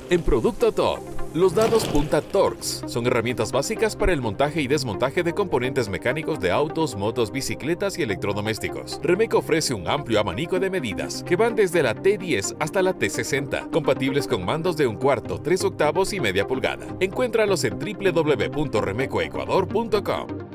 En Producto Top, los dados Punta Torx son herramientas básicas para el montaje y desmontaje de componentes mecánicos de autos, motos, bicicletas y electrodomésticos. Remec ofrece un amplio abanico de medidas que van desde la T10 hasta la T60, compatibles con mandos de 1/4, 3/8 y media pulgada. Encuéntralos en www.remecoecuador.com.